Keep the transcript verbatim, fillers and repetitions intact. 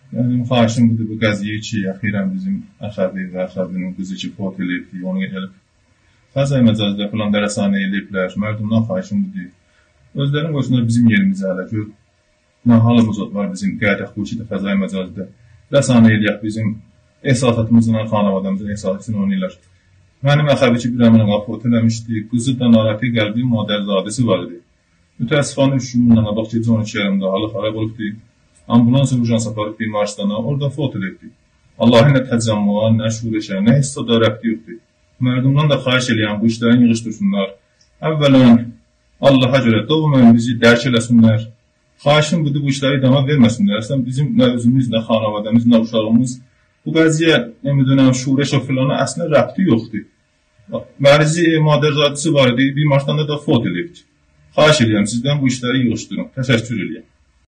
Mənim xahişim budur, bu qəziyyə ki, əxirən bizim əxəbi və əxəbinin qızı ki, fot eləyibdir, onu gəlib fəzai məcazda filan dərəsanə eləyiblər. Mərdumdan xahişim budur. Özlərini qoysunlar bizim yerimizə hələ gör. Nə halımız var bizim qədəx bu ki, fəzai məcazda dərəsanə eləyək bizim ehsasatımızla, xanavadamızın ehsasatını oynayırlar. Mənim əxəbi ki, bir əminə fot eləmişdi, qızı da narahatı qəlbi madərzadəsi var idi. Mütəəssifanə üç gün bundan qabaq gecə on iki yarımda halı xarab olubdur. Ambulans urjan saparıb Bimaristana, orada fot edibdir. Allahın nə təcəmmüa, nə şuurəşə, nə hissada rəbti yoxdur. Mərdumdan da xahiş eləyən bu işlərini yığışdırsınlar. Əvvələn Allaha görə doğmayın bizi dərk eləsinlər. Xahişim budur, bu işləri idama verməsinlər. Əslən bizim nə özümüz, nə xanavadəmiz, nə uşağımız bu qəziyyə, əmidönəm, şuurəşə filana əslində rəbti yoxdur. Mərizi madərzadisi var idi, Bimaristanda da fot edibdir. Xahiş eləyəm sizdən bu işləri yığışdırın. Təşəkkür eləyəm.